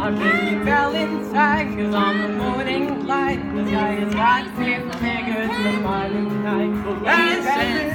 I'm thinking Valentine, cause on the morning light, the sky has got gift bigger than Valentine. This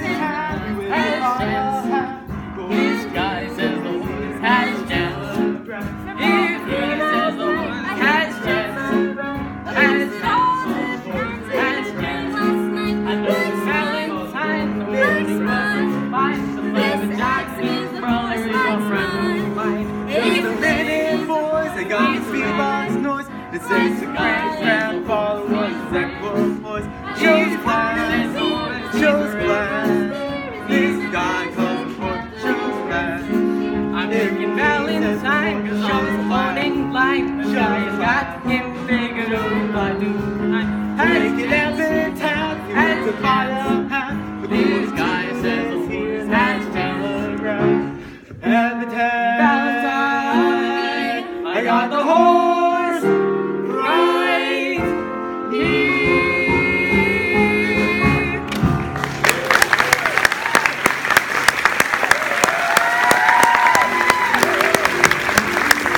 guy says the woman has chance. If he says the woman has chance, has chance. I know it's Valentine, the morning wasn't fine. The Mervyn Jackson's brother is your friend of mine. It's the minute boys, they got the speedbox noise. It says the great-grandfather was Equal boys. Shows class, shows class. This guy calls the boy, shows class. I'm thinking Valentine, cause on the morning light, the sky has got him figured out by noon. Take it every town, had to buy a